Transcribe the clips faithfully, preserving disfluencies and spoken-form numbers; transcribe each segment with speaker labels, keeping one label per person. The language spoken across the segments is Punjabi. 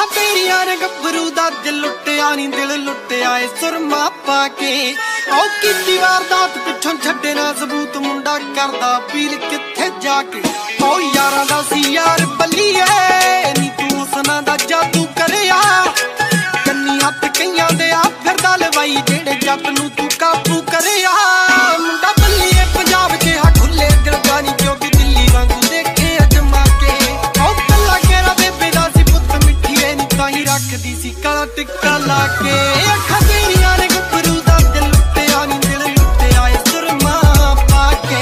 Speaker 1: अखा तेरिया ने गब्बरू दा दिल लुटिया नी दिल लुटिया ए सुरमा पाके औ कीती वारदात पिछों छड्डे ना सबूत मुंडा करदा पील किथे जाके ओ यारां दा सी यार बल्लीए नी तू हुसना दा जादू करिया कन्नी हत्थ कईयां दे आ फिरदा लवाई जेड़े जट नू तू काबू करिया मुंडा बल्लीए पंजाब च हा खुले दिल दा नी क्योंकि दिल्ली वांगू देखे अजमा के ओ कल्ला केरा बेबे दा सी पुत्त मिठीए नी ताही रखदी सी काला टिक्का ला के अखा तेरिया ने गब्बरू दा दिल लुटिया नी दिल लुटिया ए सुरमा पाके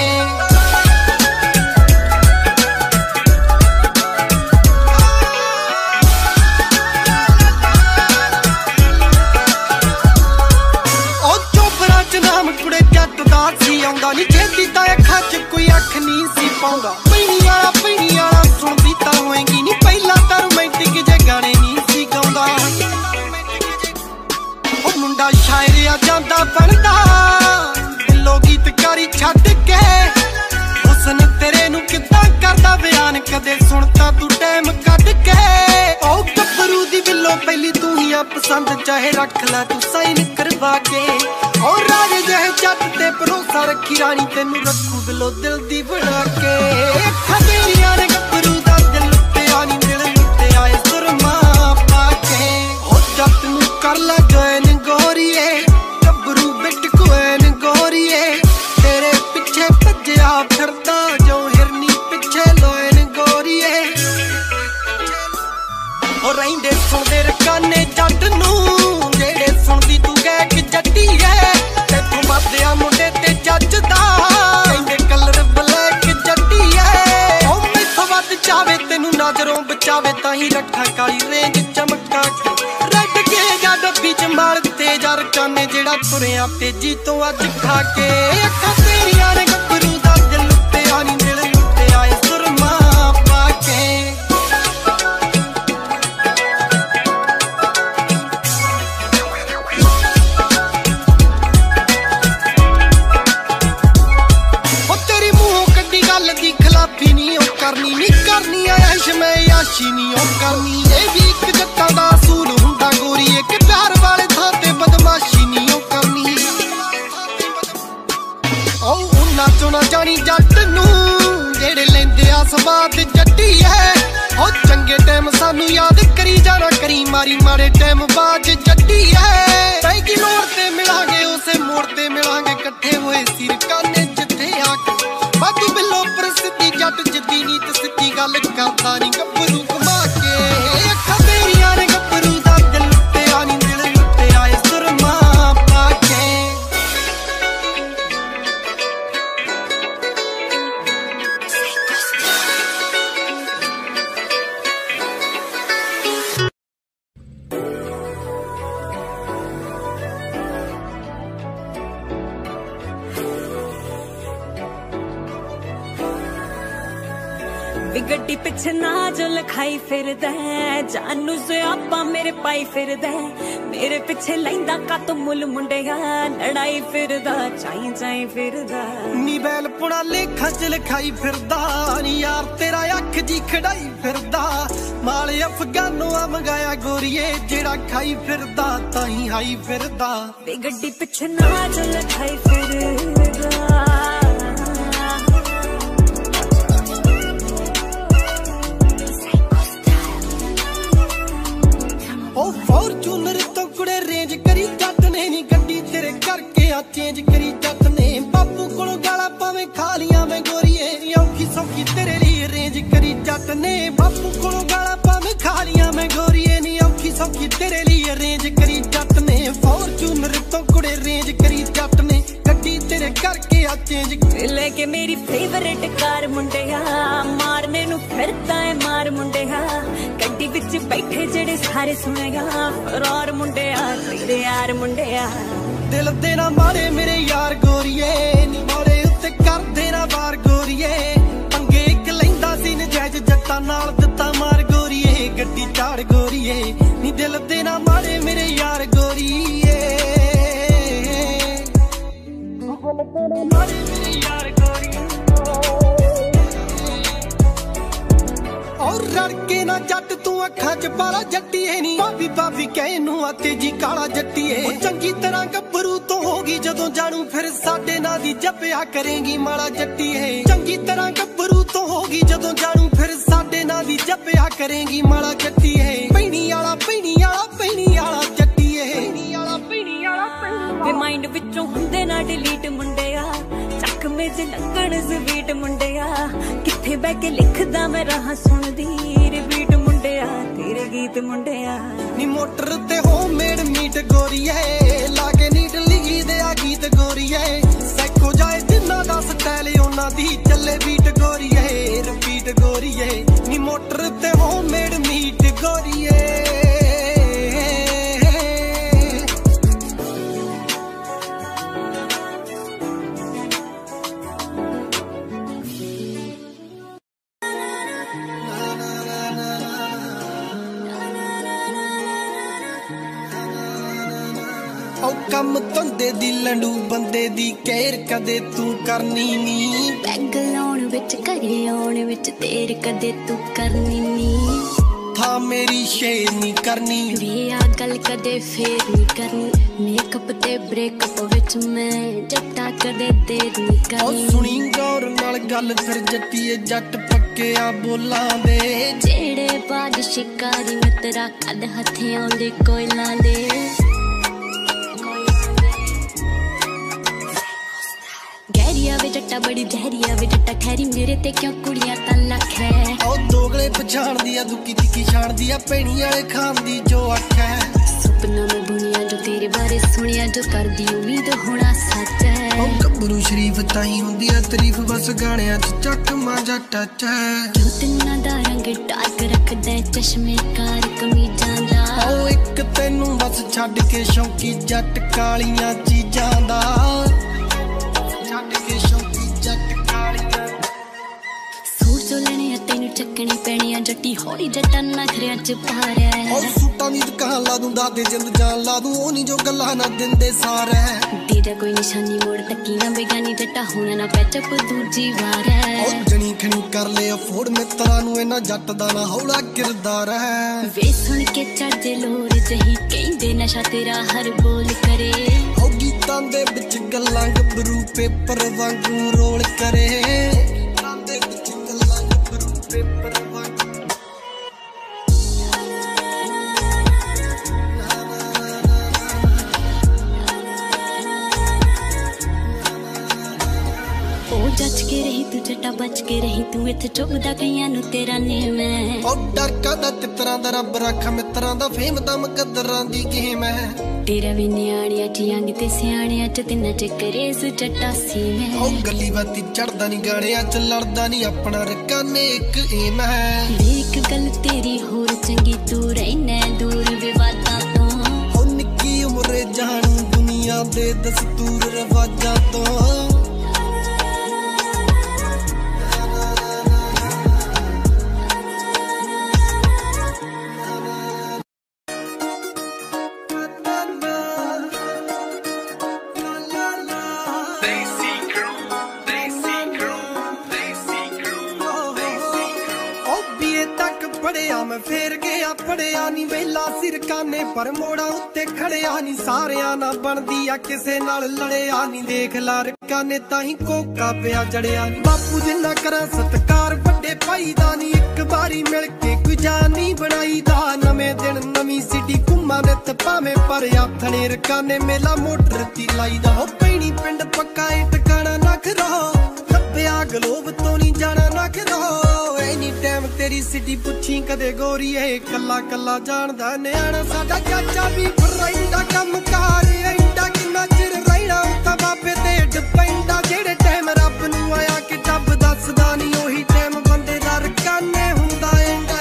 Speaker 1: नी छेती ता अखा च कोई अख नहीं सी पाउंदा पीनी वाला पीनी वाला सुनदी ता होएगी नी पहला ता रोमांटिक जे गाने नहीं सी गाउंदा ओ मुंडा शायर आ जांदा बनदा दिलों गीतकारी छड्ड के हुसन तेरे नू किदां करदा बयान कदे सुनता तू टाइम कढ के ओ गब्बरू दी बिल्लो पहली तू ही आ पसंद चाहे रख ला तू साइन करवा के ओ राज जह जट ते भरोसा रखी रानी तेनू रखू दिलो दिल दी बना के अखा तेरिया ने गब्बरू दा दिल लुटिया नी दिल लुटिया ए सुरमा पाके ओ जट नू कर ला जोइन गोरीए गब्बरू बिट कोइन गोरीए तेरे पिछे भज्जिया फिरदा जो हिरनी पिछे लोइन गोरीए ओ रहिंदे सुनदे रकाने जट नू जेड़े सुनदी तू गए कि जट्टी है तेथों मरदिया मुंडे ते जजदा कहंदे कलर ब्लैक जट्टी है ओ मैथों वध चावे तेनू नजरों बचावे ताही रखा काली रेंज चमका के रड के जा डब्बी च मार ते जर काने जेड़ा तुरिया तेजी तो अज खा के अखा तेरिया ने गब्बरू दा दिल लुटिया नी दिल लुटिया ए सुरमा पाके खिलाफी नी ओ करनी नी करनी ऐश मैं याशी नी ओ करनी ए भी एक जट्टां दा असूल हुंदा गोरीए कि प्यार वाले थां ते बदमाशी नी ओ करनी ओ उन्ना चों ना जानी जट नू जेड़े लेंदे आ स्वाद जट्टी है ओ चंगे टाइम सानू याद करी जाना करी मारी मारे टाइम बाज जट्टी है पैगी लोड़ ते मिलांगे उसे मोड़ ते मिलांगे इकट्ठे होए सिर काने जिथे आके बातू बिल्लो प्रसिद्धि जट जिद्दी नी ते सिद्धी गल करदा नी गब्बरू घुमा के अखा तेरिया ने गब्बरू दा दिल लुटिया नी दिल लुटिया ए सुरमा पाके
Speaker 2: गड्डी पिछे ना जो लखाई फिरदा जानू ज़्यापा मेरे पाई फिरदा मेरे पिछे लैंदा का तो मुल मुंडिया लड़ाई फिरदा चाई चाई फिरदा
Speaker 1: नी बैल पुड़ा लेखा च लिखाई फिरदा नी यार तेरा अख जी खड़ाई फिरदा माले अफगानों आ मंगाया गोरीए जेड़ा खाई फिरदा ताही हाई फिरदा
Speaker 2: वे गड्डी पिछे ना जो लखाई फिरदा
Speaker 1: ओ फॉर्चूनर तो कुड़े रेंज करी जट ने नी गड्डी तेरे करके आ चेंज करी जट ने बापू कोलों गाला पावे खालियां मैं गोरीए औखी सौखी तेरे लिए रेंज करी जट ने बापू कोलों गाला पावे खालियां मैं गोरीए नी औखी सौखी तेरे लिए रेंज करी जट ने फॉर्चूनर तो कुड़े रेंज करी जट ने गड्डी तेरे करके आ चेंज
Speaker 2: लेके मेरी फेवरेट कार मुंडिया मारने नू फिरदा है मार मुंडिया गड्डी विच बैठे जेड़े सारे सुनेगा फरार मुंडिया तेरे यार मुंडिया
Speaker 1: दिल दे ना मारे मेरे यार गोरीए नी मारे उत्ते कर देना बार गोरीए पंगे एक लैंदा सी नजायज जट्टां नाल दित्ता मार गोरीए गड्डी चाड़ गोरीए नी दिल दे ना मारे मेरे यार गोरीए मारे मेरे यार गोरीए और रड़के ना जट तू अखां च पाला जट्टीए ਤੈਨੂੰ ਆ ਤੇਜੀ ਕਾਲਾ ਜੱਟੀਏ ਚੰਗੀ ਤਰ੍ਹਾਂ ਗੱਭਰੂ ਤੋਂ ਹੋਗੀ ਜਦੋਂ ਜਾਣੂ ਫਿਰ ਸਾਡੇ ਨਾਂ ਦੀ ਜਪਿਆ ਕਰੇਂਗੀ ਮਾਲਾ ਜੱਟੀਏ ਚੰਗੀ ਤਰ੍ਹਾਂ ਗੱਭਰੂ ਤੋਂ ਹੋਗੀ ਜਦੋਂ ਜਾਣੂ ਫਿਰ ਸਾਡੇ ਨਾਂ ਦੀ ਜਪਿਆ ਕਰੇਂਗੀ ਮਾਲਾ ਜੱਟੀਏ ਪੈਣੀ ਵਾਲਾ ਪੈਣੀ ਵਾਲਾ ਪੈਣੀ ਵਾਲਾ ਜੱਟੀਏ ਪੈਣੀ ਵਾਲਾ ਪੈਣੀ ਵਾਲਾ
Speaker 2: ਵੇ ਮਾਈਂਡ ਵਿੱਚੋਂ ਹੁੰਦੇ ਨਾ ਡਿਲੀਟ ਮੁੰਡਿਆ ਚੱਕਵੇਂ ਚ ਲੱਗਣ ਜ਼ਵੀਟ ਮੁੰਡਿਆ ਕਿੱਥੇ ਬਹਿ ਕੇ ਲਿਖਦਾ ਮੈਂ ਰਾਹ ਸੁਣਦੀ ਰਿਪੀਟ ਮੁੰਡਿਆ ਤੇਰੇ ਗੀਤ ਮੁੰਡਿਆ
Speaker 1: ਨੀ ਮੋਟਰ ਤੇ ਹੋਮਮੇਡ ਮੀਟ ਗੋਰੀਏ ਲਾਗੇ ਨੀਟ ਲਿਖੀ ਦੇ ਆ ਗੀਤ ਗੋਰੀਏ ਸੈਕੋ ਜਾਏ ਜਿੰਨਾ ਦਾ ਸਟਾਈਲ ਉਹਨਾਂ ਦੀ ਚੱਲੇ ਬੀਟ ਗੋਰੀਏ ਰਿਪੀਟ ਗੋਰੀਏ ਨੀ ਮੋਟਰ ਤੇ ਹੋਮਮੇਡ ਮੀਟ ਗੋਰੀਏ ਕੰਮ ਧੰਦੇ ਦੀ ਲੰਡੂ ਬੰਦੇ ਦੀ ਕੇਅਰ ਕਦੇ ਤੂੰ ਕਰਨੀ ਨੀ
Speaker 2: ਪੈਗ ਲਾਉਣ ਵਿੱਚ ਘਰੇ ਆਉਣ ਵਿੱਚ ਤੇਰ ਕਦੇ ਤੂੰ ਕਰਨੀ ਨੀ
Speaker 1: ਥਾ ਮੇਰੀ ਸ਼ੇਰ ਨੀ ਕਰਨੀ
Speaker 2: ਵੀ ਆ ਗੱਲ ਕਦੇ ਫੇਰ ਨੀ ਕਰਨੀ ਮੇਕਅਪ ਤੇ ਬ੍ਰੇਕਅਪ ਵਿੱਚ ਮੈਂ ਜੱਟਾ ਕਦੇ ਦੇਰ ਨੀ ਕਰਨੀ
Speaker 1: ਉਹ ਸੁਣੀ ਗੌਰ ਨਾਲ ਗੱਲ ਫਿਰ ਜੱਟੀਏ ਜੱਟ ਪੱਕਿਆ ਬੋਲਾਂ ਦੇ
Speaker 2: ਜਿਹੜੇ ਬਾਦ ਸ਼ਿਕਾਰੀ ਮਿੱਤਰਾ ਕੱਦ ਹੱਥੇ ਆਉਂਦੇ ਕੋਇਲਾਂ ਦੇ ਗਹਿਰੀਆ ਵੇ ਜੱਟਾ ਬੜੀ ਜ਼ਹਿਰੀਆ ਵੇ ਜੱਟਾ ਖੈਰੀ ਮੇਰੇ ਤੇ ਕਿਉਂ ਕੁੜੀਆਂ ਤਾਂ ਲੱਖ ਹੈ
Speaker 1: ਉਹ ਦੋਗਲੇ ਪਛਾਣਦੀ ਆ ਦੁੱਕੀ ਤਿੱਕੀ ਛਾਣਦੀ ਆ ਪੈਣੀ ਵਾਲੇ ਖਾਨ ਦੀ ਜੋ ਅੱਖ ਹੈ
Speaker 2: ਸੁਪਨਾ ਮੈਂ ਬੁਣਿਆ ਜੋ ਤੇਰੇ ਬਾਰੇ ਸੁਣਿਆ ਜੋ ਕਰਦੀ ਉਮੀਦ ਹੋਣਾ ਸੱਚ ਹੈ
Speaker 1: ਉਹ ਗੱਭਰੂ ਸ਼ਰੀਫ ਤਾਂ ਹੀ ਹੁੰਦੀ ਆ ਤਾਰੀਫ ਬਸ ਗਾਣਿਆਂ ਚ ਚੱਕ ਮਾ ਜੱਟਾ ਚ
Speaker 2: ਜੋ ਤਿੰਨਾਂ ਦਾ ਰੰਗ ਟਾਕ ਰੱਖਦਾ ਚਸ਼ਮੇ ਕਾਰ ਕਮੀਜ਼ਾਂ ਦਾ
Speaker 1: ਉਹ ਇੱਕ ਤੈਨੂੰ ਬਸ ਛੱਡ ਕੇ ਸ਼ੌਂਕੀ ਜੱਟ ਕਾਲੀਆਂ ਚੀਜ਼ਾਂ ਦਾ ਛੱਡ ਕੇ ਸ਼ੌਂਕੀ ਜੱਟ ਕਾਲੀਆਂ
Speaker 2: ਸੂਟ ਜੋ ਲੈਣੇ ਤੈਨੂੰ ਚੱਕਣੀ ਪੈਣੀ ਆ ਜੱਟੀ ਹੋਈ ਜੱਟਾਂ ਨਖਰਿਆਂ ਚ ਪਾ ਰਿਹਾ
Speaker 1: ਉਹ ਸੂਟਾਂ ਦੀ ਦੁਕਾਨ ਲਾ ਦੂੰ ਦਾਦੇ ਜਿੰਦ ਜਾਨ ਲਾ ਦੂੰ ਉਹ ਨਹੀਂ ਜੋ ਗੱਲਾਂ ਨਾ ਦਿੰਦੇ ਸਾਰੇ
Speaker 2: ਤੇਰਾ ਕੋਈ ਨਿਸ਼ਾਨੀ ਮੋੜ ਤੱਕੀ ਨਾ ਬੇਗਾਨੀ ਜੱਟਾ ਹੋਣਾ ਨਾ ਪੈਚਪ ਦੂਜੀ ਵਾਰ ਹੈ
Speaker 1: ਉਹ ਜਣੀ ਖਣੀ ਕਰ ਲੈ ਅਫੋਰਡ ਮਿੱਤਰਾਂ ਨੂੰ ਇਹਨਾਂ ਜੱਟ ਦਾ ਨਾ ਹੌਲਾ ਕਿਰਦਾਰ ਹੈ
Speaker 2: ਵੇ ਸੁਣ ਕੇ ਚੜਦੇ ਲੋਰ ਜਹੀ ਕਹਿੰਦੇ ਨਸ਼ਾ ਤੇਰਾ ਹਰ ਬੋਲ ਕਰੇ
Speaker 1: ਉਹ ਗੀਤਾਂ ਦੇ ਵਿੱਚ ਗੱਲਾਂ ਗੱਭਰੂ ਪੇਪਰ ਵਾਂਗੂ ਰੋਲ ਕਰੇ ਗੀਤਾਂ ਦੇ ਵਿੱਚ ਗੱਲਾਂ ਗੱਭਰੂ ਪੇਪਰ ਵਾਂਗੂ
Speaker 2: ਉਹ ਜੱਜ ਕੇ ਰਹੀ ਤੂੰ ਜੱਟਾ ਬਚ ਕੇ ਰਹੀ ਤੂੰ ਇੱਥੇ ਚੁੱਭਦਾ ਕਈਆਂ ਨੂੰ ਤੇਰਾ ਨੇਮ ਹੈ
Speaker 1: ਉਹ ਡਰ ਕਾਦਾ ਤਿੱਤਰਾਂ ਦਾ ਰੱਬ ਰੱਖ ਮਿੱਤਰਾਂ ਦਾ ਫੇਮ ਦਾ ਮੁਕੱਦਰਾਂ ਦੀ ਗੇਮ ਹੈ
Speaker 2: ਤੇਰਾ ਵੀ ਨਿਆਣਿਆਂ ਚ ਯੰਗ ਤੇ ਸਿਆਣਿਆਂ ਚ ਤਿੰਨਾਂ ਚ ਕਰੇਜ਼ ਜੱਟਾ ਸੀ ਮੈਂ
Speaker 1: ਉਹ ਗੱਲੀ ਬਾਤੀ ਚੜਦਾ ਨਹੀਂ ਗਾਣਿਆਂ ਚ ਲੜਦਾ ਨਹੀਂ ਆਪਣਾ ਰੱਕਾ ਨੇ ਇੱਕ ਏਮ ਹੈ
Speaker 2: ਇੱਕ ਗੱਲ ਤੇਰੀ ਹੋਰ ਚੰਗੀ ਤੂੰ ਰਹਿਣਾ ਦੂਰ ਵਿਵਾਦਾਂ ਤੋਂ
Speaker 1: ਉਹ ਨਿੱਕੀ ਉਮਰੇ ਜਾਣੂ ਦੁਨੀਆ ਦੇ ਦਸਤੂਰ ਰਵਾਜਾਂ ਤੋਂ ਮੈਂ ਫੇਰ ਗਿਆ ਪੜਿਆ ਨੀ ਵੇਲਾ ਸਿਰਕਾਨੇ ਪਰ ਮੋੜਾ ਉੱਤੇ ਖੜਿਆ ਨੀ ਸਾਰਿਆਂ ਨਾਲ ਬਣਦੀ ਆ ਕਿਸੇ ਨਾਲ ਲੜਿਆ ਨੀ ਦੇਖ ਲਾ ਰਕਾਨੇ ਤਾਂ ਹੀ ਕੋਕਾ ਪਿਆ ਜੜਿਆ ਨੀ ਬਾਪੂ ਜਿੰਨਾ ਕਰਾਂ ਸਤਕਾਰ ਵੱਡੇ ਭਾਈ ਦਾ ਨੀ ਇੱਕ ਵਾਰੀ ਮਿਲ ਕੇ ਕੋਈ ਜਾਨ ਨਹੀਂ ਬਣਾਈ ਦਾ ਨਵੇਂ ਦਿਨ ਨਵੀਂ ਸਿਟੀ ਘੁੰਮਾ ਨਿੱਤ ਭਾਵੇਂ ਪਰ ਆਥਣੇ ਰਕਾਨੇ ਮੇਲਾ ਮੋਟਰ ਤੀ ਲਾਈ ਦਾ ਹੋ ਪੈਣੀ ਪਿੰਡ ਪੱਕਾ ਏ ਟਿਕਾਣਾ ਨਾ ਖਰੋ ਲੱਭਿਆ ਗਲੋਬ ਤੋਂ ਨਹੀਂ ਜਾਣਾ ਨਾ ਖਰੋ ਐਨੀ ਟਾਈਮ ਤੇਰੀ ਸਿਟੀ ਪੁੱਛੀ ਕਦੇ ਗੋਰੀਏ ਕੱਲਾ ਕੱਲਾ ਜਾਣਦਾ ਨਿਆਣਾ ਸਾਡਾ ਚਾਚਾ ਵੀ ਫਰਾਈਂਦਾ ਕੰਮ ਕਾਰ ਐਂਦਾ ਕਿੰਨਾ ਚਿਰ ਰਹਿਣਾ ਤਾਂ ਬਾਬੇ ਤੇ ਡਿਪੈਂਡਾ ਜਿਹੜੇ ਟਾਈਮ ਰੱਬ ਨੂੰ ਆਇਆ ਕਿ ਟੱਬ ਦੱਸਦਾ ਨਹੀਂ ਉਹੀ ਟਾਈਮ ਬੰਦੇ ਦਾ ਰਕਾਨੇ ਹੁੰਦਾ ਐਂਦਾ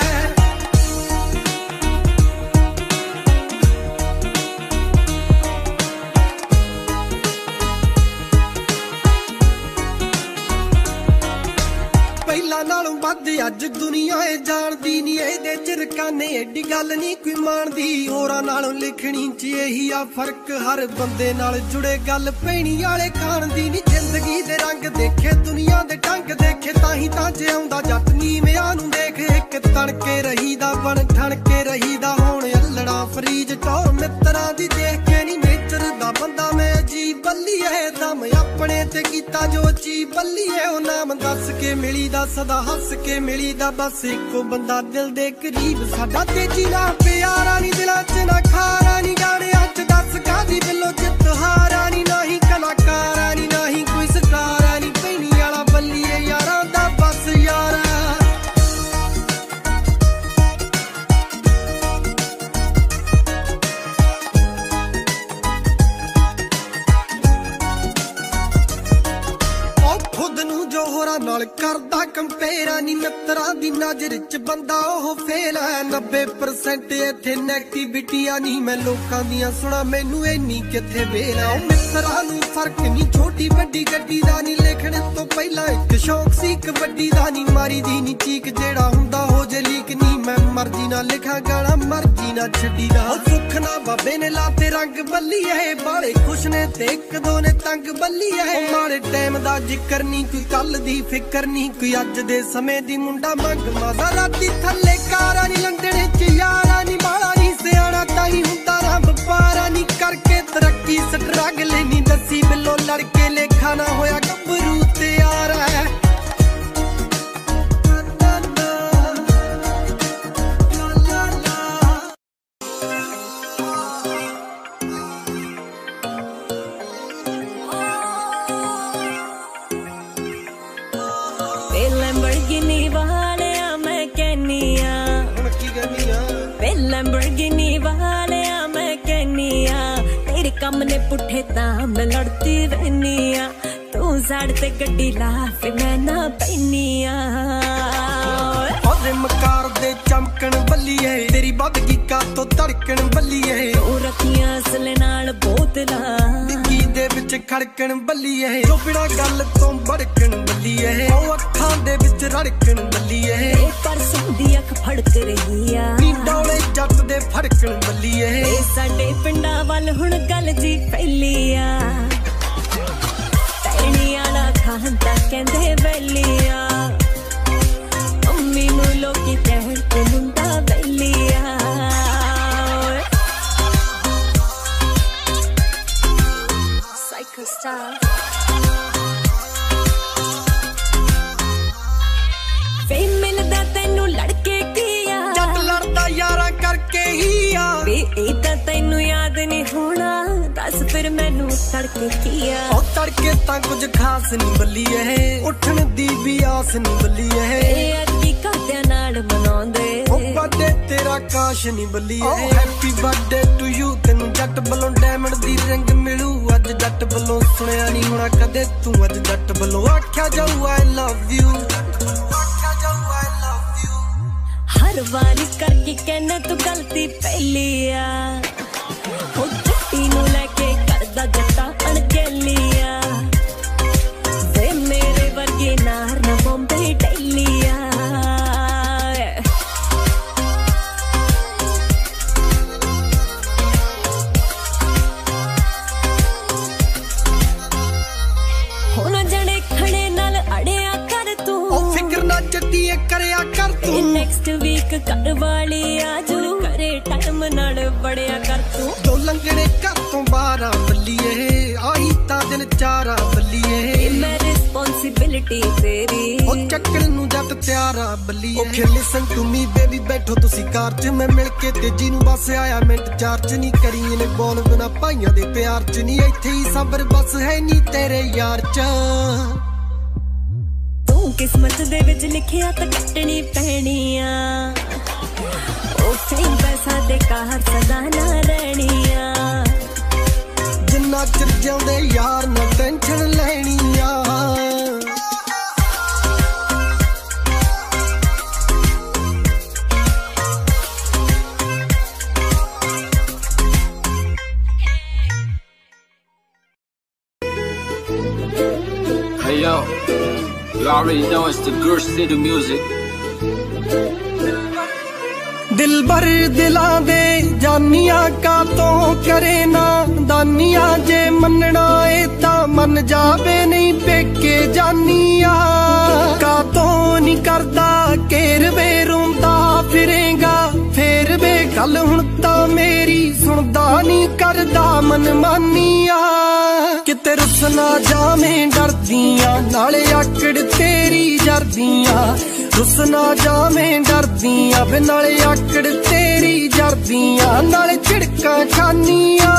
Speaker 1: ਪਹਿਲਾਂ ਨਾਲੋਂ ਵੱਧ ਅੱਜ ਅੱਜ ਦੁਨੀਆ ਏ ਜਾਣਦੀ ਨੀ ਇਹਦੇ ਚ ਰਕਾਨੇ ਏਡੀ ਗੱਲ ਨੀ ਕੋਈ ਮੰਨਦੀ ਹੋਰਾਂ ਨਾਲੋਂ ਲਿਖਣੀ ਚ ਇਹੀ ਆ ਫਰਕ ਹਰ ਬੰਦੇ ਨਾਲ ਜੁੜੇ ਗੱਲ ਪੈਣੀ ਵਾਲੇ ਖਾਣਦੀ ਨੀ ਜ਼ਿੰਦਗੀ ਦੇ ਰੰਗ ਦੇਖੇ ਦੁਨੀਆ ਦੇ ਢੰਗ ਦੇਖੇ ਤਾਂ ਹੀ ਤਾਂ ਜਿਉਂਦਾ ਜੱਟ ਨੀਵਿਆਂ ਨੂੰ ਦੇਖ ਇੱਕ ਤਣਕੇ ਰਹੀਦਾ ਬਣ ਠਣਕੇ ਰਹੀਦਾ ਹੁਣ ਅਲੜਾ ਫਰੀਜ ਟੌਰ ਮਿੱਤਰਾਂ ਦੀ ਦੇਖ ਕੇ ਨੀ ਨੇਚਰ ਦਾ ਬੰਦਾ ਮੈਂ ਅਜੀਬ ਬੱਲੀਏ ਦਮ ਆਪਣੇ ਤੇ ਕੀਤਾ ਜੋ ਅਜੀਬ ਬੱਲੀਏ ਉਹ ਨਾਮ ਦੱਸ ਕੇ ਮਿਲੀ ਦਾ ਸਦਾ ਹੱਸ ਕੇ ਮਿਲੀ ਦਾ ਬਸ ਇੱਕੋ ਬੰਦਾ ਦਿਲ ਦੇ ਕਰੀਬ ਸਾਡਾ ਤੇਜੀ ਨਾ ਪਿਆਰਾ ਨੀ ਦਿਲਾਂ ਚ ਨਾ ਖਾਰਾ ਨੀ ਗਾਣਿਆਂ ਚ ਦੱਸ ਕਾਦੀ ਬਿੱਲੋ ਜਿੱਤ ਹਾਰਾ ਨੀ ਨਹੀਂ ਕਲਾਕਾਰਾ ਨੀ ਨਹੀਂ ਕੋਈ ਸਟਾਰਾ ਨੀ ਪੈਣੀ ਵਾਲਾ ਬੱਲੀਏ ਯਾਰਾਂ ਦਾ ਬਸ ਯਾਰਾ ਨਾਲ ਕਰਦਾ ਕੰਪੇਰਾ ਨੀ ਮਿੱਤਰਾਂ ਦੀ ਨਜ਼ਰ ਚ ਬੰਦਾ ਉਹ ਫੇਲ ਹੈ ਨੱਬੇ ਪਰਸੈਂਟ ਇੱਥੇ ਨੈਗੇਟਿਵਿਟੀ ਆ ਨਹੀਂ ਮੈਂ ਲੋਕਾਂ ਦੀਆਂ ਸੁਣਾ ਮੈਨੂੰ ਇੰਨੀ ਕਿੱਥੇ ਵੇਲਾ ਉਹ ਮਿੱਤਰਾਂ ਨੂੰ ਫਰਕ ਨਹੀਂ ਛੋਟੀ ਵੱਡੀ ਗੱਡੀ ਦਾ ਨਹੀਂ ਲਿਖਣ ਤੋਂ ਪਹਿਲਾਂ ਇੱਕ ਸ਼ੌਕ ਸੀ ਕਬੱਡੀ ਦਾ ਨਹੀਂ ਮਾਰੀ ਦੀ ਨੀ ਚੀਕ ਜਿਹੜਾ ਹੁੰਦਾ ਹੋ ਜੇ ਲੀਕ ਨਹੀਂ ਮੈਂ ਮਰਜ਼ੀ ਨਾਲ ਲਿਖਾਂ ਗਾਣਾ ਮਰਜ਼ੀ ਨਾਲ ਛੱਡੀ ਦਾ ਉਹ ਸੁੱਖ ਨਾ ਬਾਬੇ ਨੇ ਲਾਤੇ ਰੰਗ ਬੱਲੀਏ ਬਾਲੇ ਖੁਸ਼ ਨੇ ਤੇ ਇੱਕ ਦੋ ਨੇ ਤੰਗ ਬੱਲੀਏ ਮਾੜੇ ਟਾਈਮ ਦਾ ਜ਼ਿਕਰ ਨਹੀਂ ਕੋਈ ਕੱਲ ਦੀ ਫਿਕਰ ਨਹੀਂ ਕੋਈ ਅੱਜ ਦੇ ਸਮੇਂ ਦੀ ਮੁੰਡਾ ਮੰਗ ਮਾਜ਼ਾ ਰਾਤੀ ਥੱਲੇ ਕਾਰਾਂ ਨੀ ਲੰਡਣੇ ਚ ਯਾਰਾ ਨੀ ਬਾਲਾ ਨੀ ਸਿਆਣਾ ਤਾਂ ਹੀ ਹੁੰਦਾ ਰੱਬ ਪਾਰਾ ਨੀ ਕਰਕੇ ਤਰੱਕੀ ਸਟਰਗਲ ਨੀ ਦੱਸੀ ਬਿੱਲੋ ਲੜਕੇ ਲੇਖਾ ਨਾ ਹੋਇਆ ਗੱਭਰੂ ਤਿਆਰ ਹੈ
Speaker 2: Lamborghini ਵਾਲਿਆ ਮੈਂ ਕਹਿਨੀ ਆ ਹੁਣ ਕੀ ਕਹਿਨੀ ਆ ਵੇ Lamborghini ਵਾਲਿਆ ਮੈਂ ਕਹਿਨੀ ਆ ਤੇਰੇ ਕੰਮ ਨੇ ਪੁੱਠੇ ਤਾਂ ਮੈਂ ਲੜਦੀ ਰਹਿਨੀ ਆ ਤੂੰ ਸਾੜ ਤੇ ਗੱਡੀ ਲਾ ਫੇ ਮੈਂ ਨਾ ਪੈਨੀ ਆ
Speaker 1: ਉਹਦੇ ਮਕਾਰ ਦੇ ਚਮਕਣ ਬੱਲੀਏ ਤੇਰੀ ਵੱਧਗੀ ਕਾਤੋਂ ਧੜਕਣ ਬੱਲੀਏ
Speaker 2: ਉਹ ਰੱਖੀਆਂ ਅਸਲੇ ਨਾਲ ਬੋਤਲਾਂ
Speaker 1: ਦਿੱਗੀ ਦੇ ਵਿੱਚ ਖੜਕਣ ਬੱਲੀਏ ਜੋ ਬਿਨਾਂ ਗੱਲ ਤੋਂ ਭੜਕਣ ਬੱਲੀਏ ਉਹ ਅੱਖਾਂ ਦੇ ਵਿੱਚ ਰੜਕਣ ਬੱਲੀਏ
Speaker 2: ਇਹ ਪਰਸੋਂ ਦੀ ਅੱਖ ਫੜਕ ਰਹੀ ਆ
Speaker 1: ਨੀ ਡੋਲੇ ਜੱਟ ਦੇ ਫੜਕਣ ਬੱਲੀਏ
Speaker 2: ਇਹ ਸਾਡੇ ਪਿੰਡਾਂ ਵੱਲ ਹੁਣ ਗੱਲ ਜੀ ਫੈਲੀ ਆ ਤੈਣੀ ਵਾਲਾ ਖਾਂਦਾ ਕਹਿੰਦੇ ਵੈਲੀ ਆ ਅੰਮੀ ਨੂੰ ਲੋਕੀ ਕਹਿਣ ਤੇ ਮੁੰਡਾ ਵੈਲੀ ਆ ਸਾਈਕੋ ਸਟਾਰ ਵੇ ਮਿਲਦਾ ਤੈਨੂੰ ਲੜਕੇ ਕੀ ਆ
Speaker 1: ਜੱਟ ਲੜਦਾ ਯਾਰਾਂ ਕਰਕੇ ਹੀ ਆ
Speaker 2: ਵੇ ਇਹ ਤਾਂ ਤੈਨੂੰ ਯਾਦ ਨਹੀਂ ਹੋਣਾ ਦੱਸ ਫਿਰ ਮੈਨੂੰ ਤੜਕੇ ਕੀ ਆ
Speaker 1: ਉਹ ਤੜਕੇ ਤਾਂ ਕੁਝ ਖਾਸ ਨਹੀਂ ਬੱਲੀਏ ਉੱਠਣ ਦੀ ਵੀ ਆਸ ਨਹੀਂ ਬੱਲੀਏ
Speaker 2: ਇਹ ਅੱਗੀ ਘਰਦਿਆਂ ਨਾਲ ਮਨਾਉਂਦੇ
Speaker 1: ਉਹ ਬਰਥਡੇ ਤੇਰਾ ਕਾਸ਼ ਨਹੀਂ ਬੱਲੀਏ ਹੈਪੀ ਬਰਥਡੇ ਟੂ ਯੂ ਤੈਨੂੰ ਜੱਟ ਵੱਲੋਂ ਡਾਇਮੰਡ ਦੀ ਰਿੰਗ ਮਿਲੂ ਅੱਜ ਜੱਟ ਵੱਲੋਂ ਸੁਣਿਆ ਨਹੀਂ ਹੋਣਾ ਕਦੇ ਤੂੰ ਅੱਜ ਜੱਟ ਵੱਲੋਂ ਆਖਿਆ ਜਾਊ ਆਈ ਲਵ ਯੂ
Speaker 2: ਹਰ ਵਾਰੀ ਕਰਕੇ ਕਹਿਣਾ ਤੂੰ ਗਲਤੀ ਪਹਿਲੀ ਆ ਉਹ ਜੱਟੀ ਨੂੰ ਲੈ ਕੇ ਕਰਦਾ ਜੱਟਾ ਅਣਗਹਿਲੀ ਆ ਵੇ ਮੇਰੇ ਵਰਗੇ ਨਾਰ ਨਾ ਬੰਬੇ ਡੈਲੀ ਆ ਹੁਣ ਜਣੇ ਖੜੇ ਨਾਲ ਅੜਿਆ ਕਰ ਤੂੰ
Speaker 1: ਉਹ ਫਿਕਰ ਨਾ ਚੱਟੀਏ ਕਰਿਆ ਕਰ ਤੂੰ
Speaker 2: ਨੈਕਸਟ ਵੀਕ ਘਰ ਵਾਲੀ ਆ ਜੂ ਕਰੇ ਟਾਈਮ ਨਾਲ ਬੜਿਆ ਕਰ ਤੂੰ
Speaker 1: ਦੋ ਲੰਗੜੇ ਘਰ ਤੋਂ ਬਾਹਰ ਬੱਲੀਏ ਆਹੀ ਤਾਂ ਦਿਨ ਚਾਰਾ ਬੱਲੀਏ
Speaker 2: ਮੈਂ ਰਿਸਪੌਂਸਿਬਿਲਿਟੀ ਤੇਰੀ
Speaker 1: ਉਹ ਚੱਕਣ ਨੂੰ ਜੱਟ ਤਿਆਰਾ ਬੱਲੀਏ okay listen to me baby ਬੈਠੋ ਤੁਸੀਂ ਕਾਰ ਚ ਮੈਂ ਮਿਲ ਕੇ ਤੇਜੀ ਨੂੰ ਬਸ ਆਇਆ ਮਿੰਟ ਚਾਰ ਚ ਨਹੀਂ ਕਰੀ ਇਹਨੇ ਬੋਲ ਬਿਨਾ ਭਾਈਆਂ ਦੇ ਪਿਆਰ ਚ ਨਹੀਂ ਇੱਥੇ ਹੀ ਸਬਰ ਬਸ ਹੈ ਨਹੀਂ ਤੇਰੇ ਯਾਰ ਚ
Speaker 2: ਤੂੰ ਕਿਸਮਤ ਦੇ ਵਿੱਚ ਲਿਖਿਆ ਤਾਂ ਕੱਟਣੀ ਪੈਣੀ ਆ ਉਹ ਫੇਮ ਪੈਸਾ ਦੇ ਕਾਰ ਸਦਾ ਨਾ ਰਹਿਣੀ ਆ
Speaker 1: ਜਿੰਨਾ ਚਿਰ ਜਿਉਂਦੇ ਯਾਰ ਨਾ ਟੈਨਸ਼ਨ ਲੈਣੀ ਆ
Speaker 3: Hey yo, you already know it's the Gersh City music.
Speaker 1: दिलबर दिलां दे जानिया का तो करे ना दानिया, जे मनना ए ता मन जावे नहीं पेके जानिया। का तो नहीं करदा केर वे रोंदा फिरेगा फेर वे गल हुण ता मेरी सुनदा नहीं करदा मन मानिया। किते रुस ना जावें डरदियां नाले आकड़ तेरी जरदियां, रुस ना जावें डरदियां वे नाले आकड़ तेरी जरदियां, नाले झिड़कां खानियां।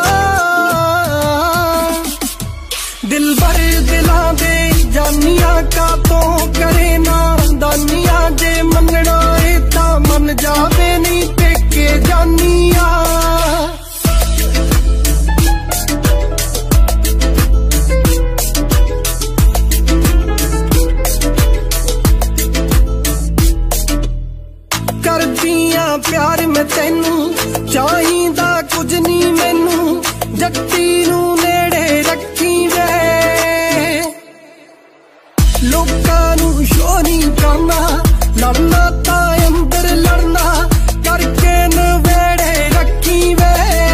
Speaker 1: दिलबर दिलां दे जानिया का तो करे ना दानिया, जे मनना ए ता मन जावे नहीं पेके जानिया। करदियां प्यार मैं तेनू चाहिदा कुछ नहीं मैनू, जट्टी नू नेड़े रखी वे लोकां नू शो नहीं करना, लड़ना ता अंदर लड़ना करके नवेड़े रखी वे।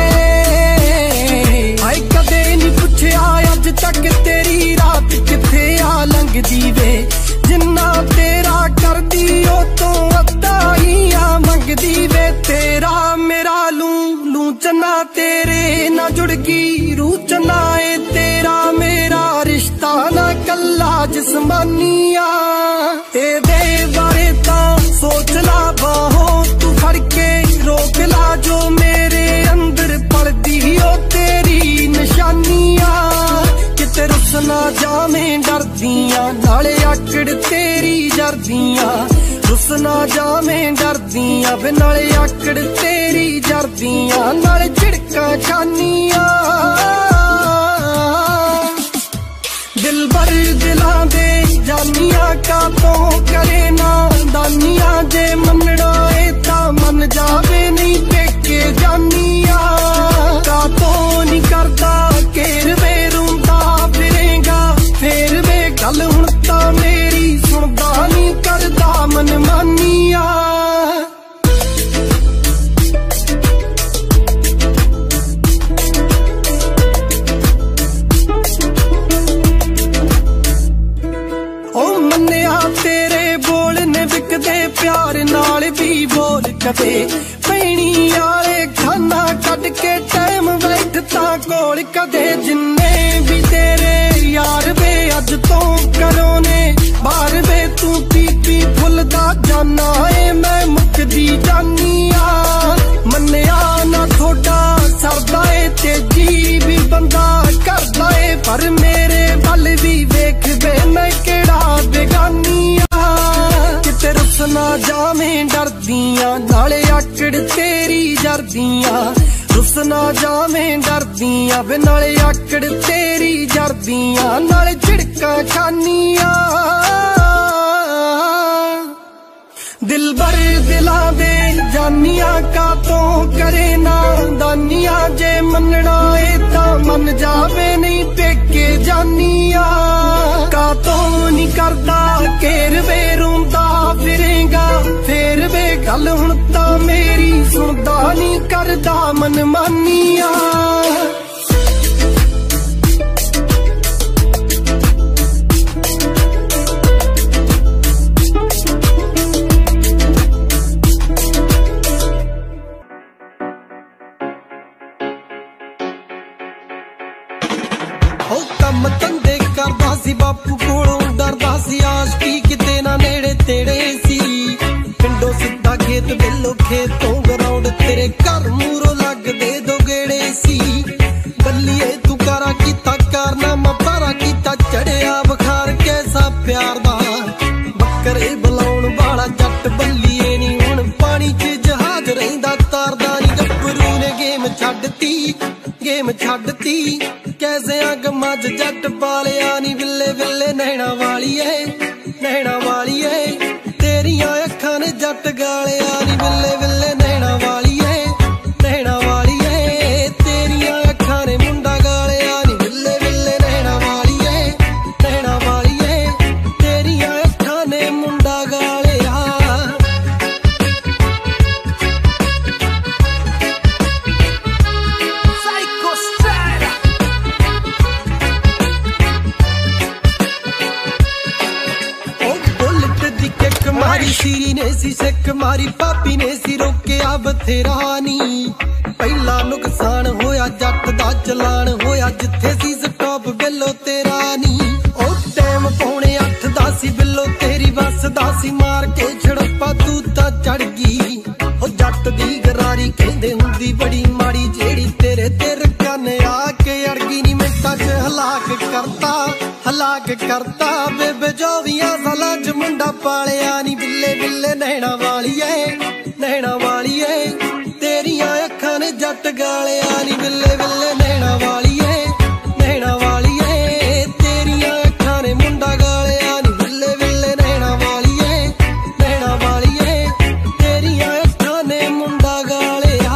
Speaker 1: आए कदे नहीं पुछया अज तक तेरी रात किथे आ लंघदी वे, जिन्ना तेरा करदी ओ तो अद्धा ही आ मंगदी वे। तेरा मेरा लू लू चना तेरे ना जुड़गी रूह चना ए, तेरा मेरा रिश्ता ना कल्ला जिस्मानिया। ए दे बारे ता सोच ला बाहों तू फड़ के रोक ला, जो मेरे अंदर पलदी ओ तेरी निशानिया। किते रुस ना जावें डरदियां नाले आकड़ तेरी जरदियां, रुस ना जावें डरदियां वे नाले आकड़ तेरी जरदियां, नाले झिड़कां खानियां। दिलबर दिलां दे जानिया का तो करे ना दानिया, जे मनना ए ता मन जावे नहीं पेके जानिया। का तो नहीं करदा केर वे रोंदा फिरेगा फेर वे गल हुण ता मेरी सुनदा नहीं करदा मन मानिया। तेरे बोल ने विकदे प्यार नाल भी बोल कदे, पैनी आले खाना कट के टाइम बैठता कोल कदे। जिन्ने भी तेरे यार वे अज तो करो ने बाहर वे, तू पी पी फुलदा जाना ए मैं मुकदी जानिया। मन्निया ना थोड़ा सरदा ए तेजी भी बंदा करदा ए, पर मेरे बल भी वेख वे मैं केड़ा बेगानिया। किते रुस ना जावें डरदियां नाले आकड़ तेरी जरदियां, रुस ना जावें डरदियां वे नाले आकड़ तेरी जरदियां, नाले झिड़कां खानियां। दिलबर दिलां दे जानिया का तो करे ना दानिया, जे मनना ए ता मन जावे नहीं पेके जानिया। का तो नहीं करदा केर वे रोंदा फिरेगा फेर वे गल हुण ता मेरी सुनदा नहीं करदा मन मानिया। कम धंधे करदा सी बापू कोलों डरदा सी, आशकी किते ना नेड़े तेड़े सी। पिंडों सिद्धा खेत बेलो खेतों ग्राउंड तेरे घर मूरों लगदे दो गेड़े सी। बल्लिए तू करा कीता कारनामा तारा कीता चढ़िया बुखार कैसा प्यार दा। बकरे बुलाउण वाला जट बल्लिए नी हुण पानी च जहाज रहिंदा तारदा नी। गब्बरू ने गेम छड्डती गेम छड्डती कैसे अग मज जट पालिया नी। विले विले नैना वालिए नैना वालिए तेरिया अखां ने जट गालिया नी। विले विले नैना वालिए नैना वालिए तेरिया अखां ने मुंडा गालिया नी। विले विले नैना वालिए नैना वालिए तेरिया अखां ने मुंडा गालिया। ਸ਼ੀਰੀ ਨੇ ਸੀ ਸਿੱਖ ਮਾਰੀ ਪਾਪੀ ਨੇ ਸੀ ਰੋਕਿਆ ਬਥੇਰਾ ਨੀ ਪਹਿਲਾ ਨੁਕਸਾਨ ਹੋਇਆ ਜੱਟ ਦਾ ਚਲਾਨ ਹੋਇਆ ਜਿੱਥੇ ਸੀ ਸਟਾਪ ਬਿੱਲੋ ਤੇਰਾ ਨੀ ਉਹ ਟਾਈਮ ਪੌਣੇ ਅੱਠ ਦਾ ਸੀ ਬਿੱਲੋ ਤੇਰੀ ਬੱਸ ਦਾ ਸੀ ਮਾਰ ਕੇ ਛੜਪਾ ਤੂੰ ਤਾਂ ਚੜ ਗਈ ਉਹ ਜੱਟ ਦੀ ਗਰਾਰੀ ਕਹਿੰਦੇ ਹੁੰਦੀ ਬੜੀ ਮਾੜੀ ਜਿਹੜੀ ਤੇਰੇ ਤੇ ਰਕਨ ਆ ਕੇ ਅੜ ਗਈ ਨੀ ਮਿੰਟਾਂ 'ਚ ਹਲਾਕ ਕਰਤਾ ਹਲਾਕ ਕਰਤਾ ਬੇਬੇ ਚੌਵੀਆਂ ਸਾਲਾਂ 'ਚ ਮੁੰਡਾ ਪਾਲਿਆ ਨੀ ਬਿੱਲੇ ਬਿੱਲੇ ਨੈਣਾ ਵਾਲੀਏ ਨੈਣਾ ਵਾਲੀਏ ਤੇਰੀਆਂ ਅੱਖਾਂ ਨੇ ਜੱਟ ਗਾਲਿਆ ਨੀ ਬਿੱਲੇ ਬਿੱਲੇ ਨੈਣਾ ਵਾਲੀਏ ਨੈਣਾ ਵਾਲੀਏ ਤੇਰੀਆਂ ਅੱਖਾਂ ਨੇ ਮੁੰਡਾ ਗਾਲਿਆ ਨੀ ਬਿੱਲੇ ਬਿੱਲੇ ਨੈਣਾ ਵਾਲੀਏ ਨੈਣਾ ਵਾਲੀਏ ਤੇਰੀਆਂ ਅੱਖਾਂ ਨੇ ਮੁੰਡਾ ਗਾਲਿਆ।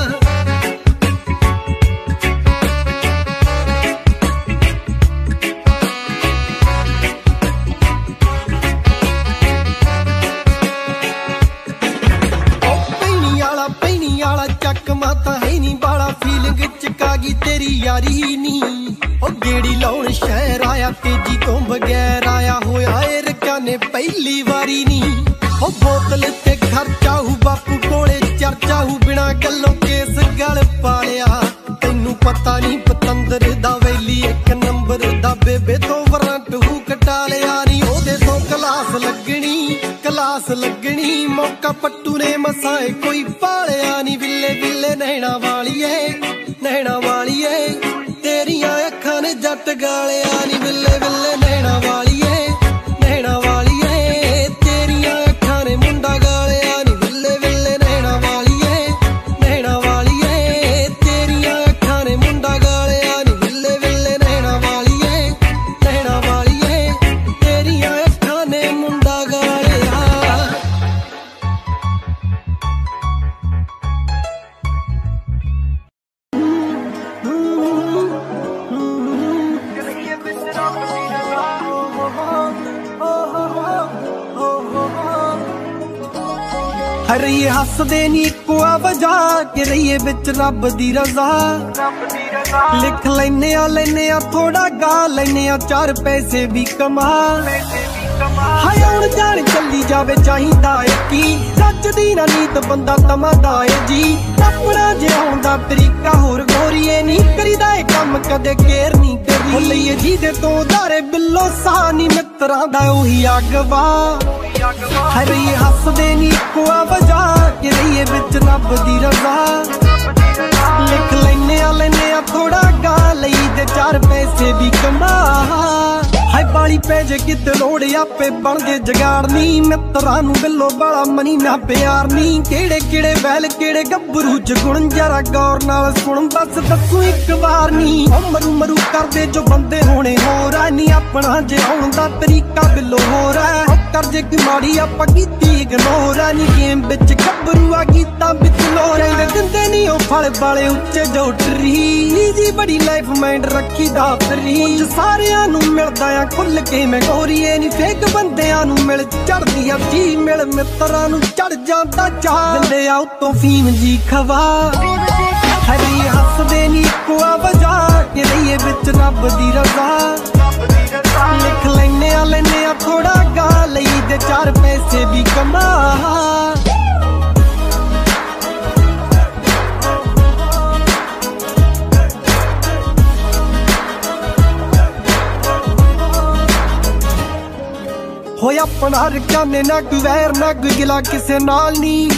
Speaker 1: ਪੈਣੀ ਵਾਲਾ ਚੱਕ ਮਾਤਾ ਹੈ ਨੀ ਬਾਲਾ ਫੀਲਿੰਗ ਚਕਾ ਗਈ ਤੇਰੀ ਯਾਰੀ ਨੀ ਉਹ ਗੇੜੀ ਲਾਉਣ ਸ਼ਹਿਰ ਆਇਆ ਤੇਜੀ ਤੋਂ ਬਗੈਰ ਆਇਆ ਹੋਇਆ ਏ ਰਕਾਨੇ ਪਹਿਲੀ ਵਾਰੀ ਨੀ ਉਹ ਬੋਤਲ ਤੇ ਖਰਚਾ ਹੂ ਬਾਪੂ ਕੋਲੇ ਚਰਚਾ ਹੂ ਬਿਨਾ ਗੱਲੋਂ ਕੇਸ ਗਲ ਪਾਲਿਆ ਤੈਨੂੰ ਪਤਾ ਨੀ ਪਤੰਦਰ ਦਾ ਵੈਲੀ ਇੱਕ ਨੰਬਰ ਦਾ ਬੇਬੇ ਤੋਂ ਵਰੰਟ ਹੂ ਕਟਾ ਲਿਆ ਨੀ ਉਹਦੇ ਤੋਂ ਕਲਾਸ ਲੱਗਣੀ ਕਲਾਸ ਲੱਗਣੀ ਮੌਕਾ ਪੱਟੂ ਨੇ ਮਸਾਏ ਕੋਈ ਪਾਲਿਆ ਨੀ ਬਿੱਲੇ ਬਿੱਲੇ ਨੈਣਾ ਵਾਲੀਏ ਨੈਣਾ ਵਾਲੀਏ ਤੇਰੀਆਂ ਅੱਖਾਂ ਨੇ ਜੱਟ ਗਾਲਿਆ ਨੀ ਬਿੱਲੇ ਬਿੱਲੇ ਨੈਣਾ ਵਾਲੀਏ ਨੈਣਾ ਵਾਲੀਏ ਤੇਰੀਆਂ ਅੱਖਾਂ ਨੇ ਮੁੰਡਾ ਗਾਲਿਆ ਨੀ ਬਿੱਲੇ ਬਿੱਲੇ ਨੈਣਾ ਵਾਲੀਏ ਨੈਣਾ ਵਾਲੀਏ ਤੇਰੀਆਂ ਅੱਖਾਂ ਨੇ ਮੁੰਡਾ ਗਾਲਿਆ ਨੀ ਬਿੱਲੇ ਬਿੱਲੇ ਨੈਣਾ ਵਾਲੀਏ ਨੈਣਾ ਵਾਲੀਏ ਤੇਰੀਆਂ ਅੱਖਾਂ ਨੇ ਮੁੰਡਾ ਗਾਲਿਆ। ਰਹੀਏ ਹੱਸਦੇ ਨੀ ਇੱਕੋ ਆ ਵਜਾ ਕਿ ਰਹੀਏ ਵਿੱਚ ਰੱਬ ਦੀ ਰਜ਼ਾ ਲਿਖ ਲੈਨੇ ਆ ਲੈਨੇ ਆ ਥੋੜਾ ਗਾ ਲੈਨੇ ਆ ਚਾਰ ਪੈਸੇ ਵੀ ਕਮਾ ਹਾਏ ਹੁਣ ਜਾਣ ਚੱਲੀ ਜਾਵੇ ਚਾਹੀਦਾ ਏ ਕੀ ਸੱਚਦੀ ਨਾ ਨੀਤ ਬੰਦਾ ਤਮਾਦਾ ਏ ਜੀ ਆਪਣਾ ਜਿਉਣ ਦਾ ਤਰੀਕਾ ਹੋਰ ਗੋਰੀਏ ਨੀ ਕਰੀਦਾ ਏ ਕੰਮ ਕਦੇ ਕੇਰ ਨੀ ਕਰੀ ਹੋ ਲਈਏ ਜਿਹਦੇ ਤੋਂ ਉਧਾਰੇ ਬਿੱਲੋ ਸਾਹ ਨੀ ਮਿੱਤਰਾਂ ਦਾ ਉਹੀ ਅਗਵਾ ਹਰੀਏ ਹੱਸਦੇ ਨੀ ਇੱਕੋ ਆ ਵਜਾ ਕਿ ਰਹੀਏ ਵਿੱਚ ਰੱਬ ਦੀ ਰਜ਼ਾ ਲਿਖ ਲੈਨੇ ਆ ਲੈਨੇ ਆ ਥੋੜਾ ਗਾ ਲਈ ਤੇ ਚਾਰ ਪੈਸੇ ਵੀ ਕਮਾ ਹਾਏ ਬਾਲੀ ਪੈ ਜੇ ਕਿਤੇ ਲੋੜ ਆਪੇ ਬਣਦੇ ਜਗਾੜਨੀ ਮਿੱਤਰਾਂ ਨੂੰ ਬਿੱਲੋ ਬਾਲਾ ਮਨੀ ਨਾ ਪਿਆਰ ਨੀ ਕਿਹੜੇ ਕਿਹੜੇ ਵੈਲ ਕਿਹੜੇ ਗੱਭਰੂ ਚ ਗੁਣ ਜਰਾ ਗੌਰ ਨਾਲ ਸੁਣ ਬਸ ਦੱਸੂ ਇੱਕ ਵਾਰ ਨੀ ਉਹ ਮਰੂ ਮਰੂ ਕਰਦੇ ਜੋ ਬੰਦੇ ਹੋਣੇ ਹੋਰ ਆ ਨੀ ਆਪਣਾ ਜਿਉਣ ਦਾ ਤਰੀਕਾ ਬਿੱਲੋ ਹੋਰ ਆ ਕਰਜੇ ਕੀ ਮਾੜੀ ਆਪਾਂ ਕੀਤੀ ਇਗਨੋਰ ਆ ਨੀ ਗੇਮ ਵਿੱਚ ਗੱਭਰੂ ਆ ਗੀਤਾਂ ਵਿੱਚ ਲੋਰ ਆ ਦਿੰਦੇ ਨੀ ਉਹ ਫਲ ਵਾਲੇ ਉੱਚੇ ਜੋ ਟਰੀ ਜੀ ਬੜੀ ਲਾਈਫ ਮਾਈਂਡ ਰੱਖੀ ਦਾ ਫਰੀ ਉਂਝ ਸਾਰਿਆਂ ਨੂੰ ਮਿਲਦਾ ਆ ਖੁੱਲ ਕੇ ਮੈਂ ਗੋਰੀਏ ਨੀ ਫੇਕ ਬੰਦਿਆਂ ਨੂੰ ਮਿਲ ਚੜਦੀ ਆ ਜੀ ਮਿਲ ਮਿੱਤਰਾਂ ਨੂੰ ਚੜ ਜਾਂਦਾ ਚਾਹ ਦਿੰਦੇ ਆ ਉਤੋਂ ਫੀਮ ਜੀ ਖਵਾ ਹਰੀ ਹੱਸਦੇ ਨੀ ਇੱਕੋ ਆ ਵਜਾ ਕਿ ਰਹੀਏ ਵਿੱਚ ਰੱਬ ਦੀ ਰਜ਼ਾ ਲਿਖ ਲੈਨੇ ਆ ਲੈਨੇ ਆ ਥੋੜਾ ਗਾ ਲਈ ਤੇ ਚਾਰ ਪੈਸੇ ਵੀ ਕਮਾ ਹੋਇਆ ਆਪਣਾ ਰਕਾਨੇ ਨਾ ਕੋਈ ਵੈਰ ਨਾ ਕੋਈ ਗਿਲਾ ਕਿਸੇ ਨਾਲ ਨੀ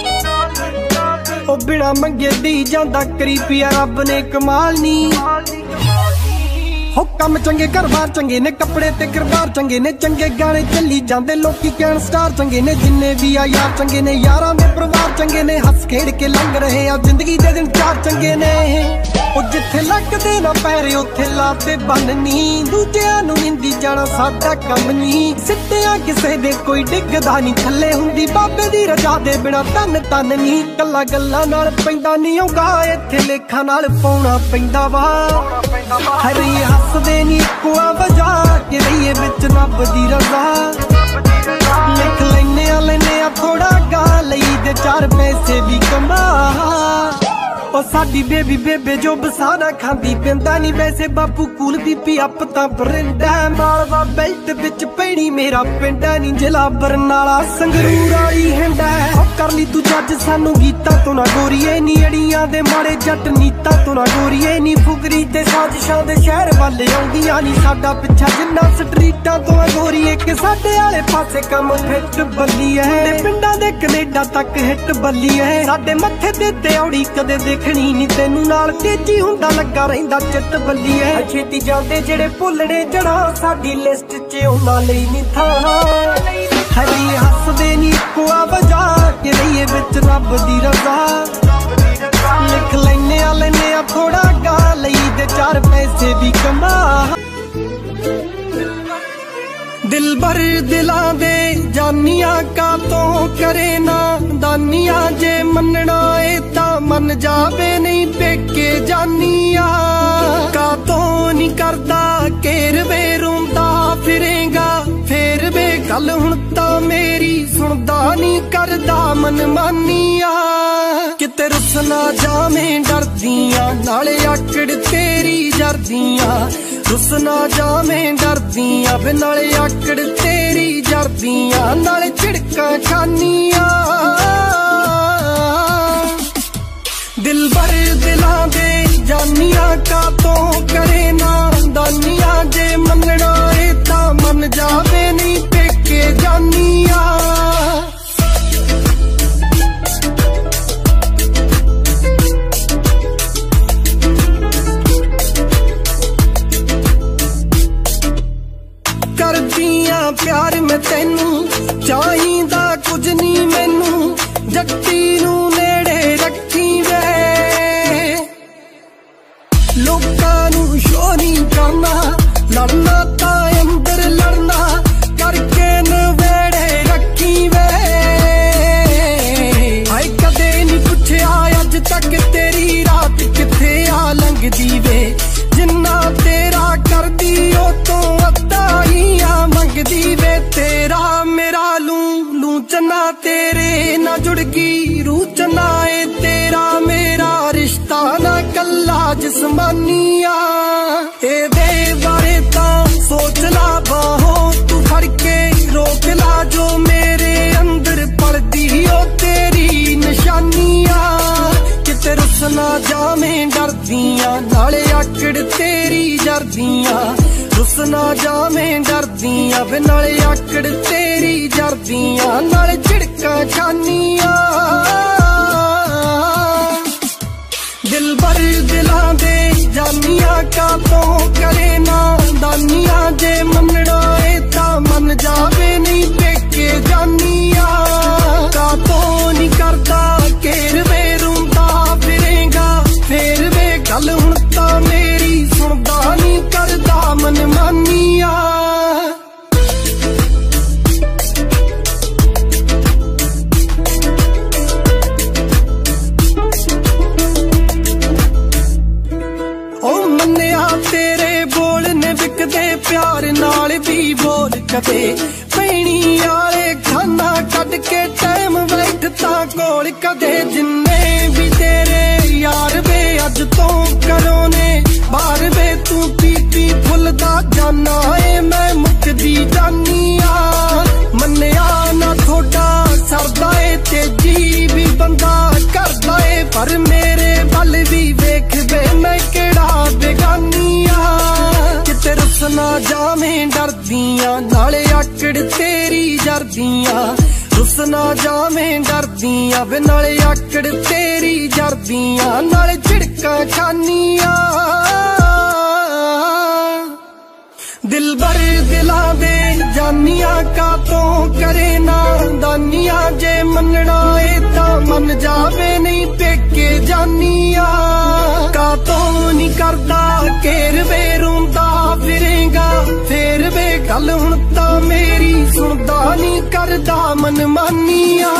Speaker 1: ਉਹ ਬਿਨਾ ਮੰਗੇ ਦੀ ਜਾਂਦਾ ਕਰੀ ਪਿਆ ਰੱਬ ਨੇ ਕਮਾਲ ਨੀ ਹੋ ਕੰਮ ਚੰਗੇ ਘਰ-ਬਾਰ ਚੰਗੇ ਨੇ ਕੱਪੜੇ ਤੇ ਕਿਰਦਾਰ ਚੰਗੇ ਨੇ ਚੰਗੇ ਗਾਣੇ ਚੱਲੀ ਜਾਂਦੇ ਲੋਕੀ ਕਹਿਣ ਸਟਾਰ ਚੰਗੇ ਨੇ ਜਿੰਨੇ ਵੀ ਆ ਯਾਰ ਚੰਗੇ ਨੇ ਯਾਰਾਂ ਦੇ ਪਰਿਵਾਰ ਚੰਗੇ ਨੇ ਹੱਸ ਖੇਡ ਕੇ ਲੰਘ ਰਹੇ ਆ ਜ਼ਿੰਦਗੀ ਦੇ ਦਿਨ ਚਾਰ ਚੰਗੇ ਨੇ ਉਹ ਜਿੱਥੇ ਲੱਗਦੇ ਨਾ ਪੈਰੇ ਉੱਥੇ ਲਾਤੇ ਬੰਨਨੀ ਦੂਜਿਆਂ ਨੂੰ ਨਿੰਦੀ ਜਾਣਾ ਸਾਡਾ ਕੰਮ ਨਹੀਂ ਸਿੱਟਿਆ ਕਿਸੇ ਦੇ ਕੋਈ ਡਿੱਗਦਾ ਨਹੀਂ ਥੱਲੇ ਹੁੰਦੀ ਬਾਬੇ ਦੀ ਰਜ਼ਾ ਦੇ ਬਿਨਾ ਤਨ ਤਨ ਨਹੀਂ ਕੱਲਾ ਗੱਲਾਂ ਨਾਲ ਪੈਂਦਾ ਨਹੀਂ ਆਉਂਦਾ ਇੱਥੇ ਲੇਖਾਂ ਨਾਲ ਪਾਉਣਾ ਪੈਂਦਾ ਵਾ ਹਰੀ ਹੱਸਦੇ ਨੀ ਇੱਕੋ ਆ ਵਜਾ ਕਿ ਰਹੀਏ ਵਿੱਚ ਰੱਬ ਦੀ ਰਜ਼ਾ ਲਿਖ ਲੈਨੇ ਆ ਲੈਨੇ ਆ ਥੋੜਾ ਗਾ ਲਈ ਤੇ ਚਾਰ ਪੈਸੇ ਵੀ ਕਮਾ ओ साडी बेबी बेबे जो बसाना खांदी पिंदा नहीं वैसे बापू कूल बीपी अप तां बरिंदा मालवा बेल्ट विच पैणी मेरा पिंडा नहीं जिला बरनाला संगरूर वाली हिंडा कर ली तू जज सानू गीता तो ना गोरीए नी अड़ियां दे माड़े जट नीता तो ना गोरीए नी फुगरी ते साजिशां दे शहर वाले आउंदियां नी साडा पिछा जिन्ना स्ट्रीटां तो गोरीए के साडे आले पासे कम फिट बल्ली है पिंडां दे कनेडा तक हिट बल्ली है साडे मत्थे ते तेौड़ी कदे देखनी नी तेनू नाल तेजी हुंदा लगा रहिंदा चिट बल्ली है छेती जांदे जेड़े भुल्लड़े जड़ा साडी लिस्ट च उन्हां लई नी था हरी हसदे नी इक्को वजह के रहिए बिच रब दी रजा लिख लैने आ लैने आ थोड़ा गा लई दे चार पैसे भी कमा दिल भर दिलां दे जानिया का तो करे ना दानिया जे मनना ए तां मन जावे नहीं पेके जानिया का तो नहीं करदा केर वे रोंदा फिरेगा फेर वे गल हुण तां मेरी सुनदा नहीं करदा मन मानिया किते रुस ना जावें डरदियां नाले आकड़ तेरी जरदियां रुस ना जावें डरदियां वे नाले आकड़ तेरी जरदियां नाले झिड़कां खानियां दिल भर दिलां दे जानिया का तो करे ना दानिया जे मनना ए तां मन जावे नहीं पेके जानिया करदियां प्यार मैं तेनू चाहिदा कुछ नहीं मैनू जट्टी नू नेड़े रखी वे लोकां नू शो नहीं करना लड़ना ता अंदर लड़ना करके नवेड़े रखी वे हाय कदे नहीं पुछया अज तक तेरी रात किथे आ लंघदी वे जिन्ना तेरा करदी ओ तो अद्धा ही आ मंगदी वे तेरा मेरा लू लू चना तेरे ना जुड़गी रूह चना ए तेरा मेरा रिश्ता ना कल्ला जिस्मानिया ए दे बारे तां सोच ला बाहों तू फड़ के रोक ला जो मेरे अंदर पड़दी ओ तेरी निशानिया किते रुस ना जावें डरदियां नाले आकड़ तेरी जरदियां रुस ना जावें डरदियां वे नाले आकड़ तेरी जरदियां नाले झिड़कां खानियां दिल भर दिलां दे जानिया का तो करे ना दानिया जे मनना ए तां मन जावे नहीं पेके जानिया का तो नहीं करदा केर वे रोंदा फिरेगा फेर वे गल हुण तां मेरी सुनदा नहीं करदा मन मानिया ओ मन्निया तेरे बोल ने विकदे प्यार नाल भी बोल कदे पैणी आले खाना कट के टाइम बैठता कोल कदे जिन्ने भी तेरे यार वे अज तो करो ने बाहर वे तू पी पी फुलदा जाना ए मैं मुकदी जानिया मन्निया ना थोड़ा सरदा ए तेजी भी बंदा करदा ए पर मेरे बल भी वेख वे मैं केड़ा बेगानिया किते रुस ना जावें डरदियां नाले आकड़ तेरी जरदियां रुस ना जावें डरदियां वे नाले आकड़ तेरी जरदियां नाले झिड़कां खानियां दिल भर दिलां दे जानिया का तो करे ना दानिया जे मनना ए तां मन जावे नहीं पेके जानिया का तो नहीं करदा केर वे रोंदा फिरेगा फेर वे गल हुण तां मेरी सुनदा नहीं करदा मन मानिया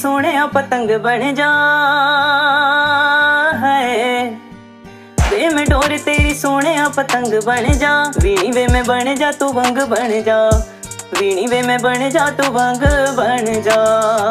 Speaker 3: सोने पतंग बन जा है वे मैं डोर तेरी सोने पतंग बन जा वीणी वे मैं बन जा तू वंग बन जा वीणी वे मैं बन जा तू वंग बन जा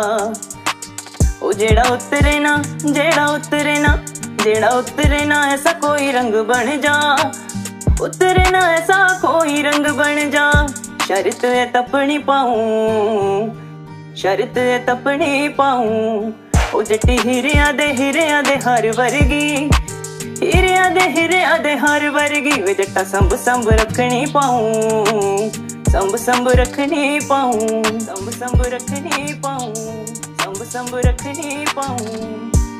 Speaker 3: ओ जेड़ा उतरे ना जेड़ा उतरे ना जेड़ा उतरे ना ऐसा कोई रंग बन जा उतरे ना ऐसा कोई रंग बन जा शर्त है तपनी पाऊं शर्त है तपनी पाऊं ओ जट्टी हीरिया दे हीरिया दे हर वर्गी हीरिया दे हीरिया दे हर वर्गी वे जट्टा संभ संभ रखनी पाऊं संभ संभ रखनी पाऊं संभ संभ रखनी पाऊं संभ संभ रखनी पाऊं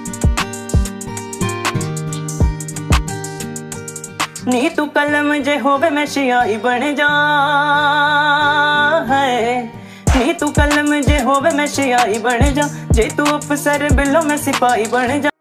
Speaker 3: नी तू कलम जे होवे मैं स्याही बन जा है नी तू कलम जे होवे मैं स्याही बन जा जे तू अफसर बिलो मैं सिपाही बन जा।